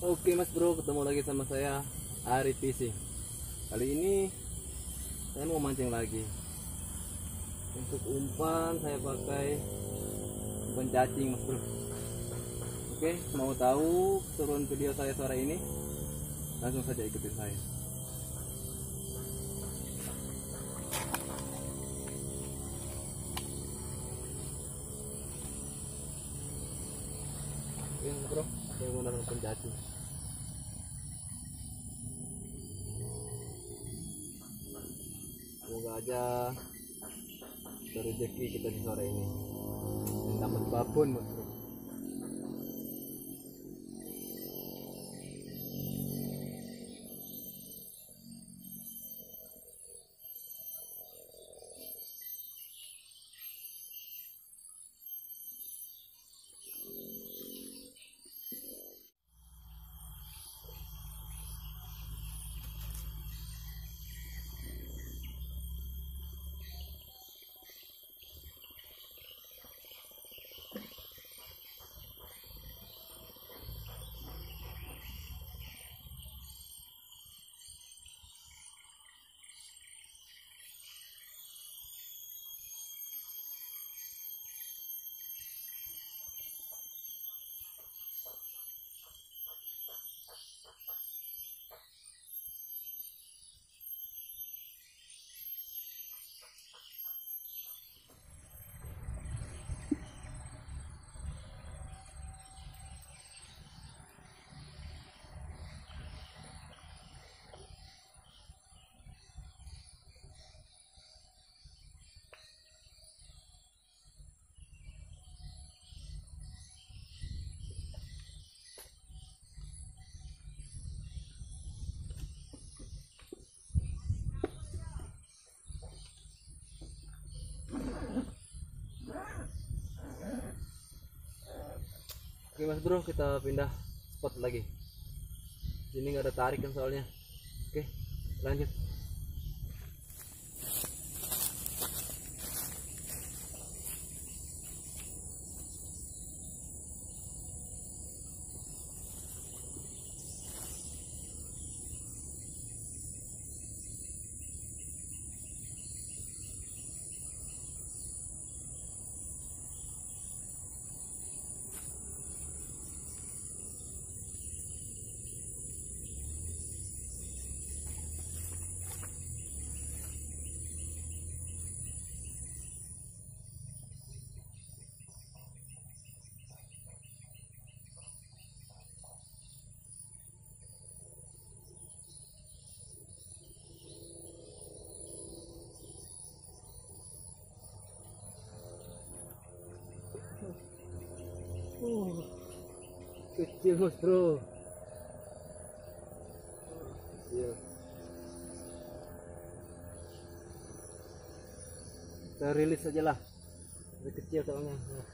Oke mas bro, ketemu lagi sama saya Ari Fishing. Kali ini saya mau mancing lagi. Untuk umpan saya pakai umpan cacing mas bro. Oke, mau tahu turun video saya sore ini? Langsung saja ikutin saya. Oke mas bro, saya menggunakan umpan cacing. Semoga aja rezeki kita di sore ini dan dapat babon mas bro. Oke mas bro, kita pindah spot lagi. Sini nggak ada tarik kan soalnya. Oke, lanjut. Kecil mas bro. Kecil. Kita rilis aja lah. Ini kecil soalnya.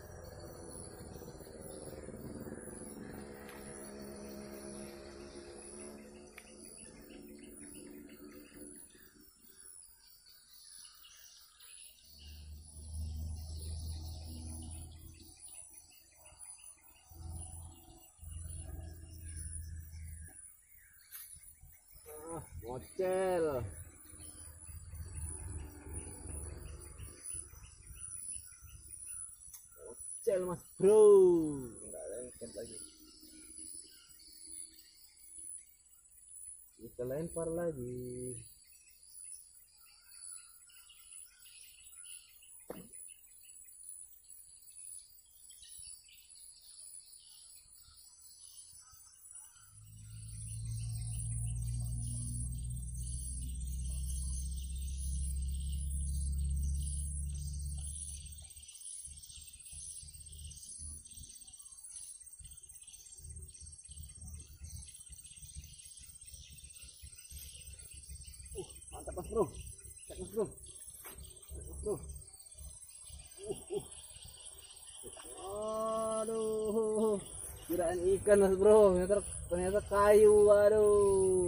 Ngocel. Ngocel mas bro. Enggak lengket lagi. Kita lempar lagi. Mantap mas bro, cek mas bro, cek mas bro. Aduh, kirain ikan mas bro, ternyata kayu, aduh.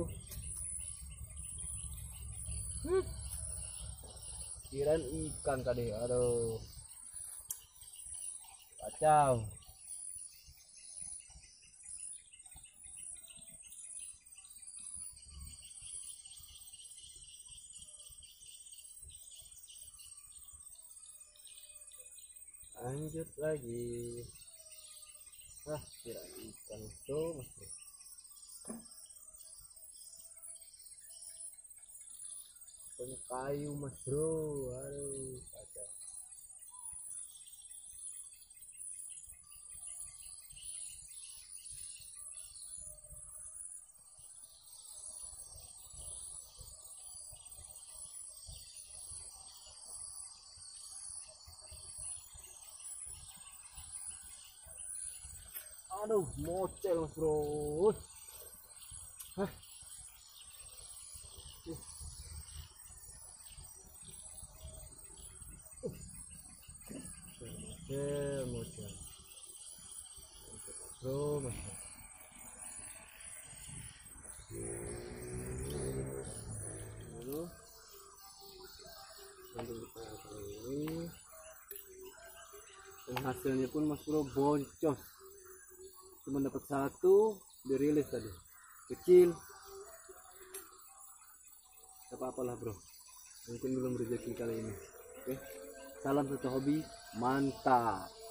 Kirain ikan tadi, aduh, kacau. lanjut lagi. Kira ikan bro, mas bro. Ikan kayu mas bro, aduh kacau. Aduh, mocel mas bro. Hah. Mocel bro mas bro. Lalu kita ini, dan hasilnya pun mas bro boncos. Cuma dapat satu, dirilis tadi kecil, apa-apalah bro, mungkin belum rezeki kali ini. Oke, salam satu hobi, mantap.